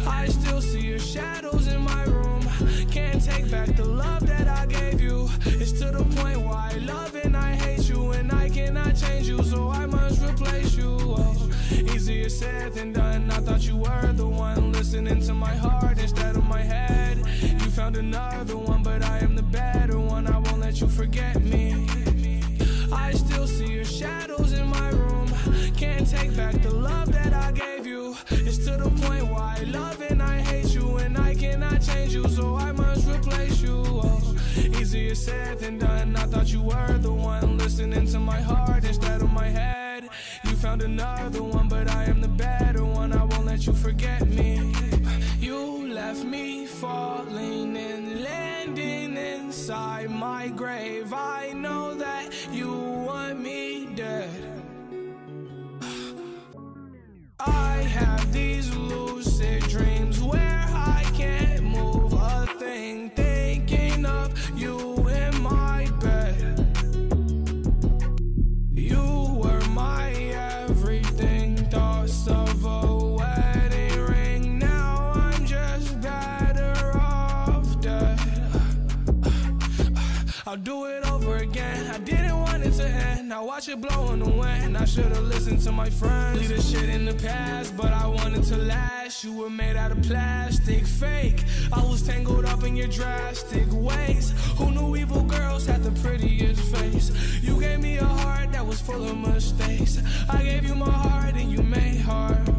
I still see your shadows in my room. Can't take back the love that I gave you. It's to the point where I love and I hate you, and I cannot change you, so I must replace you. Oh, easier said than done. I thought you were the one listening to my heart instead of my head. You found another one, but I am the better one. I won't let you forget me. I still see your shadows in my room. Can't take back the love that I gave you. It's to the point where I love and I hate you, and I cannot change you, so I must replace you. Oh, easier said than done. I thought you were the one listening to my heart instead of my head. You found another one, but I am the better one. I won't let you forget me. You left me falling and landing inside my grave. I know that you want me dead. I have these lucid dreams where I can't move a thing, thinking of you in my bed. You were my everything, thoughts of a wedding ring. Now I'm just better off dead. I'll do it over again. I didn't want it to end. Now watch it blow in the wind. I should've listened to my friends. Leave the shit in the past, but I wanted to last. You were made out of plastic, fake. I was tangled up in your drastic ways. Who knew evil girls had the prettiest face? You gave me a heart that was full of mistakes. I gave you my heart and you made harm.